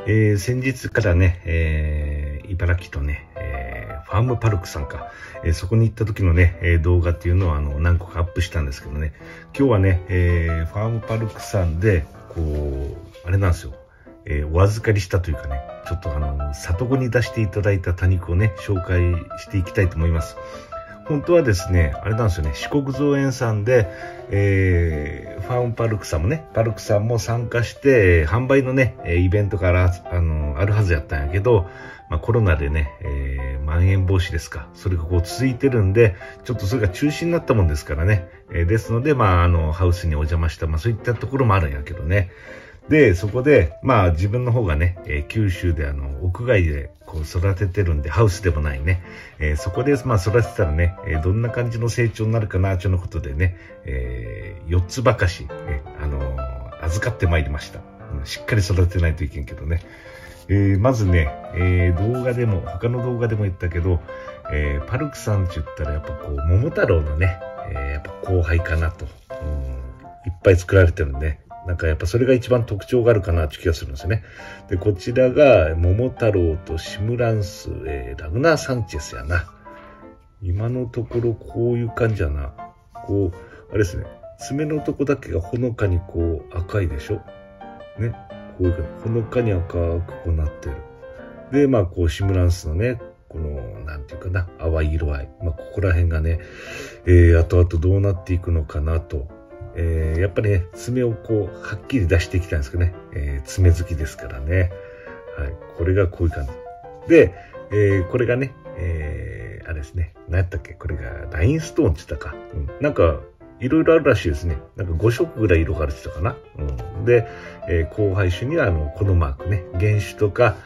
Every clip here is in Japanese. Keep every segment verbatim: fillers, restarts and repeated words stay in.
えー、先日からね、えー、茨城とね、えー、ファームパルクさんか、えー、そこに行った時のね、えー、動画っていうのをあの何個かアップしたんですけどね、今日はね、えー、ファームパルクさんで、こう、あれなんですよ、えー、お預かりしたというかね、ちょっとあの、里子に出していただいた多肉をね、紹介していきたいと思います。本当はですね、あれなんですよね、四国造園さんで、えー、ファームパルクさんもね、パルクさんも参加して、販売のね、イベントからあのあるはずやったんやけど、まあ、コロナでね、えー、まん延防止ですか、それがこう続いてるんで、ちょっとそれが中止になったもんですからね、えー、ですので、まあ、あの、ハウスにお邪魔した、まあ、そういったところもあるんやけどね。で、そこで、まあ自分の方がね、えー、九州であの、屋外でこう育ててるんで、ハウスでもないね。えー、そこでまあ育てたらね、えー、どんな感じの成長になるかな、ということでね、えー、よっつばかし、ね、あのー、預かってまいりました。うん、しっかり育てないといけんけどね。えー、まずね、えー、動画でも、他の動画でも言ったけど、えー、パルクさんって言ったらやっぱこう、桃太郎のね、えー、やっぱ後輩かなと、うん。いっぱい作られてるんで、なんかやっぱそれが一番特徴があるかなって気がするんですよね。で、こちらが、桃太郎とシムランス、えー、ラグナー・サンチェスやな。今のところこういう感じやな。こう、あれですね。爪のとこだけがほのかにこう赤いでしょね。こういうほのかに赤くこうなってる。で、まあこうシムランスのね、この、なんていうかな、淡い色合い。まあここら辺がね、えー、後々どうなっていくのかなと。えー、やっぱりね、爪をこう、はっきり出していきたいんですけどね。えー、爪好きですからね。はい。これがこういう感じ。で、えー、これがね、えー、あれですね。何やったっけ？これがラインストーンって言ったか。うん。なんか、いろいろあるらしいですね。なんかごしょくぐらい色があるって言ったかな。うん。で、えー、交配種には、あの、このマークね。原種とか、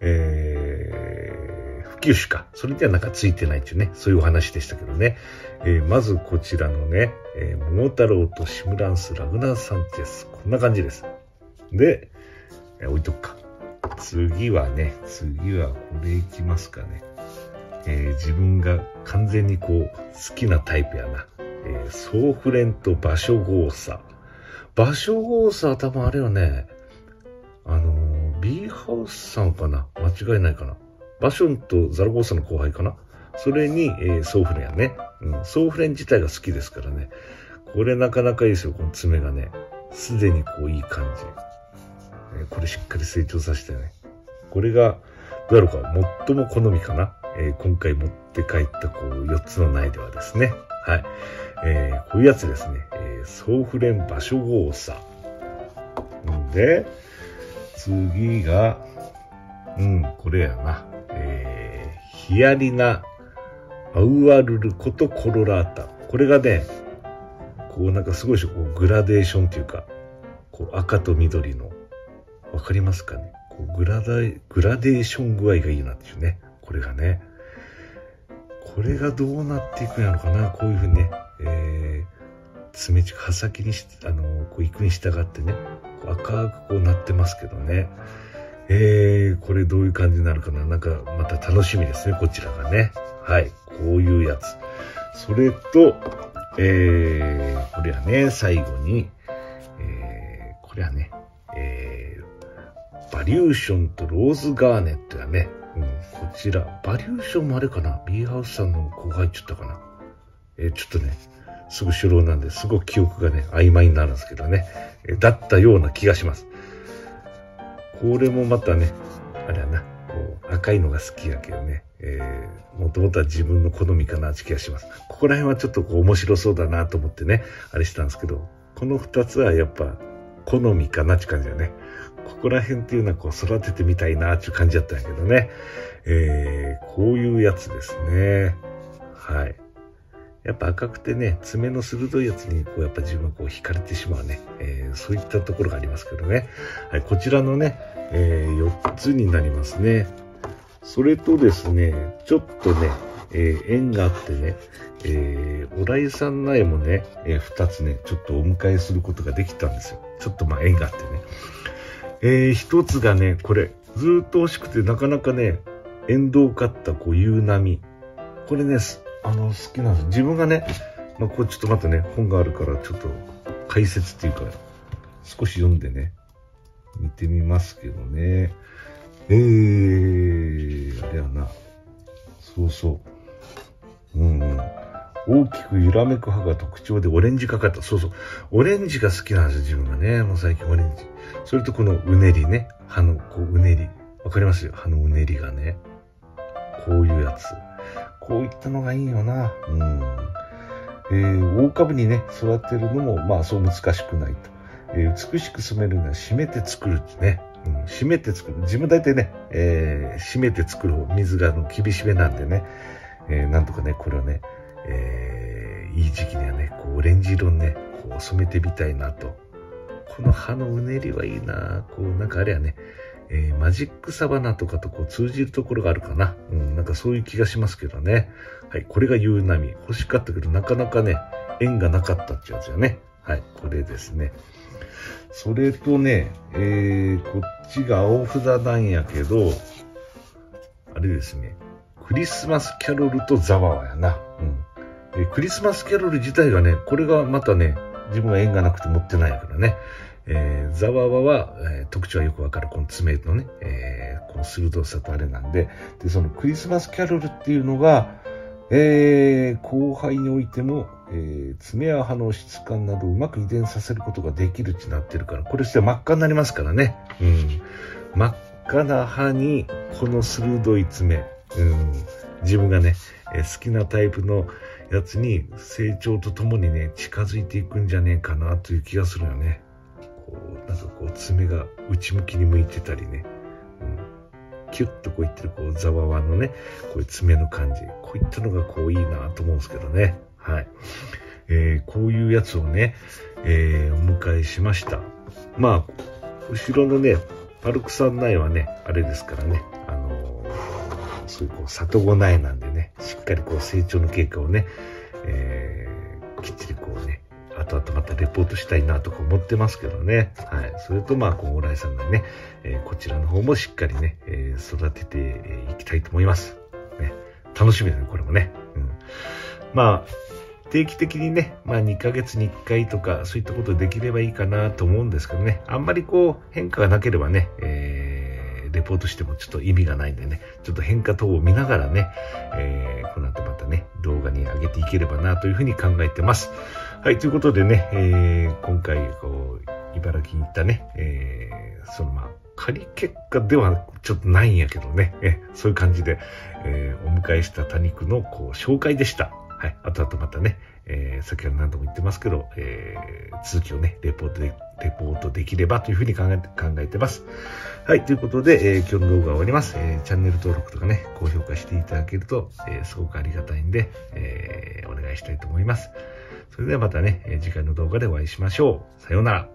えー、普及種か。それにはなんかついてないっていうね。そういうお話でしたけどね。えー、まずこちらのね、えー、桃太郎とシムランス、ラグナー・サンチェス。こんな感じです。で、えー、置いとくか。次はね、次はこれいきますかね。えー、自分が完全にこう、好きなタイプやな。えー、ソーフレンとバショゴーサ。バショゴーサは多分あれよね、あのー、ビーハウスさんかな？間違いないかな。バションとザラゴーサの後輩かな？それに、えー、ソーフレンやね。うん。ソーフレン自体が好きですからね。これなかなかいいですよ、この爪がね。すでにこういい感じ。えー、これしっかり成長させてね。これが、どうやろうか、最も好みかな。えー、今回持って帰ったこうよっつの苗ではですね。はい。えー、こういうやつですね。えー、ソーフレンバショゴーサ。んで、次が、うん、これやな。えー、ヒアリナ、アウアルルことコロラータ。これがね、こうなんかすごいでしょ、こうグラデーションっていうか、こう赤と緑の、わかりますかね、こうグラデ、グラデーション具合がいいなっていうね。これがね。これがどうなっていくんやろかな、こういうふうにね、えー、爪ち刃先にし、あの、こう行くに従ってね、こう赤くこうなってますけどね。えー、これどういう感じになるかな。なんかまた楽しみですね、こちらがね。はい、こういうやつ。それと、えー、これはね、最後に、えー、これはね、えー、バリューションとローズガーネットやね。うん、こちら、バリューションもあれかな、ビーハウスさんの後輩って言ったかな。えー、ちょっとね、すぐ初老なんで、すごく記憶がね、曖昧になるんですけどね。えー、だったような気がします。これもまたね、あれやな、こう、赤いのが好きやけどね。えー、もともとは自分の好みかなって気がします。ここら辺はちょっとこう面白そうだなと思ってね、あれしたんですけど、この二つはやっぱ好みかなって感じだね。ここら辺っていうのはこう育ててみたいなっていう感じだったんやけどね。えー、こういうやつですね。はい。やっぱ赤くてね、爪の鋭いやつにこうやっぱ自分はこう惹かれてしまうね。えー、そういったところがありますけどね。はい、こちらのね、えー、よっつになりますね。それとですね、ちょっとね、えー、縁があってね、えー、おらいさん苗もね、えー、ふたつね、ちょっとお迎えすることができたんですよ。ちょっとまあ縁があってね。えー、ひとつがね、これ、ずーっと欲しくてなかなかね、縁遠かったこう、夕波。これね、あの、好きなんです。自分がね、まあ、こうちょっと待ってね、本があるからちょっと解説っていうか、少し読んでね、見てみますけどね。 えー、あれやな。そうそう。うん、うん。大きく揺らめく葉が特徴でオレンジがかった。そうそう。オレンジが好きなんですよ、自分がね。もう最近オレンジ。それとこのうねりね。葉のこううねり。わかりますよ。葉のうねりがね。こういうやつ。こういったのがいいよな。うん。えー、大株にね、育てるのも、まあそう難しくないと。えー、美しく染めるには締めて作るってね。うん、締めて作る。自分大体ね、えー、締めて作る方、水があの厳しめなんでね。えー、なんとかね、これをね、えー、いい時期にはね、こうオレンジ色にね、こう染めてみたいなと。この葉のうねりはいいな。こうなんかあれやね、えー、マジックサバナとかとこう通じるところがあるかな。うん、なんかそういう気がしますけどね。はい、これが夕波。欲しかったけどなかなかね、縁がなかったってやつよね。はい、これですね。それとね、えー、こっちが青札なんやけど、あれですね。クリスマスキャロルとザワワやな。うん。えー、クリスマスキャロル自体がね、これがまたね、自分は縁がなくて持ってないからね。えー、ザワワは、えー、特徴はよくわかる。この爪のね、えー、この鋭さとあれなんで。で、そのクリスマスキャロルっていうのが、えー、交配においても、えー、爪や葉の質感などをうまく遺伝させることができるってなってるから、これして真っ赤になりますからね。うん。真っ赤な葉に、この鋭い爪。うん。自分がね、えー、好きなタイプのやつに成長とともにね、近づいていくんじゃねえかなという気がするよね。こう、なんかこう、爪が内向きに向いてたりね。うん、キュッとこういってる、こう、ザワワのね、こういう爪の感じ。こういったのがこういいなと思うんですけどね。はい。えー、こういうやつをね、えー、お迎えしました。まあ、後ろのね、パルクさん苗はね、あれですからね、あのー、そういうこう、里子苗なんでね、しっかりこう、成長の経過をね、えー、きっちりこうね、後々またレポートしたいなとか思ってますけどね。はい。それとまあ、こう、オーライさんがね、えー、こちらの方もしっかりね、えー、育てていきたいと思います。ね。楽しみだね、これもね。うん。まあ、定期的にね、まあにかげつにいっかいとか、そういったことできればいいかなと思うんですけどね。あんまりこう、変化がなければね、えー、レポートしてもちょっと意味がないんでね、ちょっと変化等を見ながらね、えー、この後またね、動画に上げていければなというふうに考えてます。はい、ということでね、えー、今回、こう、茨城に行ったね、えー、そのまあ、仮結果ではちょっとないんやけどね、えそういう感じで、えー、お迎えした多肉のこう紹介でした。はい。あとあとまたね、えー、先ほど何度も言ってますけど、えー、続きをね、レポートで、レポートできればというふうに考えて、考えてます。はい。ということで、えー、今日の動画は終わります。えー、チャンネル登録とかね、高評価していただけると、えー、すごくありがたいんで、えー、お願いしたいと思います。それではまたね、次回の動画でお会いしましょう。さようなら。